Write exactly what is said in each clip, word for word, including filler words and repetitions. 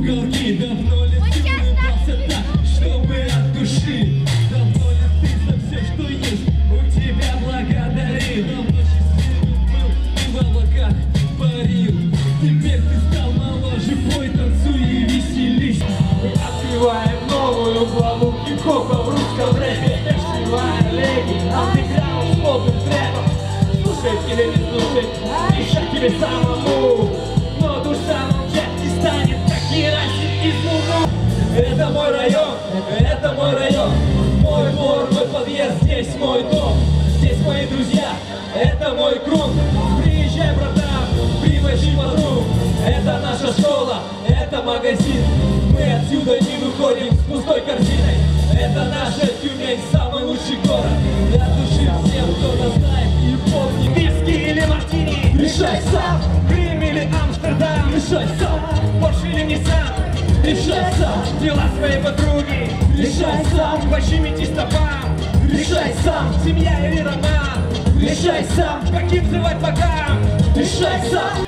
уголки. Давно ли ты улыбался так, чтобы от души? Давно ли ты за все, что есть, у тебя благодарил? Давно счастливым был и в облаках парил. Теперь ты стал моложе, пой, танцуй и веселись. Мы открываем новую главу хип-хопа в русском рэпе. Сшивая леги, андеграунд с модным трэпом. Слушать или не слушать, решать тебе самому. Но душа молчать не станет, как герасимизму. Это мой район, это мой район. Мой двор, мой подъезд, здесь мой дом. Здесь мои друзья, это мой круг. Приезжай, братан, привози подруг. Это наша школа, это магазин. Мы отсюда не выходим с пустой корзиной. Это наша Тюмень, самый лучший город. Для души всем, кто нас знает и помнит. Виски или мартини, решай сам. Крым или Амстердам, решай сам. Порш или Ниссан, решай сам. Дела своей подруги, решай сам. Пощемите стопам, решай сам. Семья или роман, решай сам. Каким взрывать бокам, решай сам.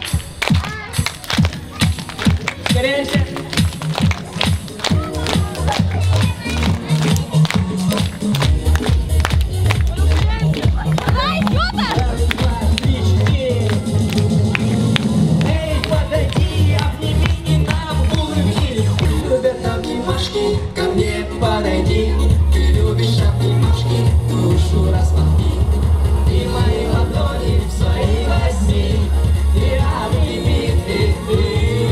Скорее. Ко мне подойди, ты любишь обнимашки, душу распахни. И мои ладони в свои возьми, и обними ты, ты.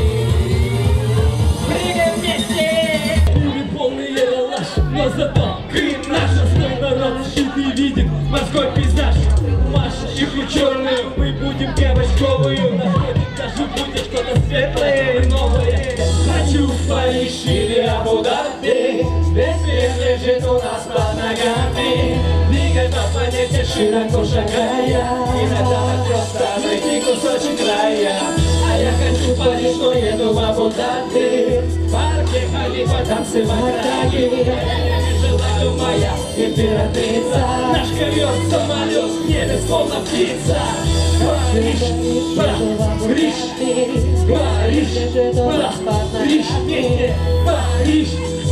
Прыгай вместе! Люди полные лаж, но зато Крым наш, основной народ щит и видит морской пейзаж. Маша их черную, мы будем девочковую. Находим, даже будет что-то светлое и новое. Хочу в Париж или Абу-Даби, весь мир лежит у нас под ногами. Двигай по планете, широко шагая, иногда так просто найти кусочек рая. А я хочу в Париж, но еду в Абу-Даби. В парке Халифа танцевать раги. Желаю, моя императрица. Наш ковер, самолет, в небе словно птица. Париж, Париж, Париж, Париж, Париж, Париж,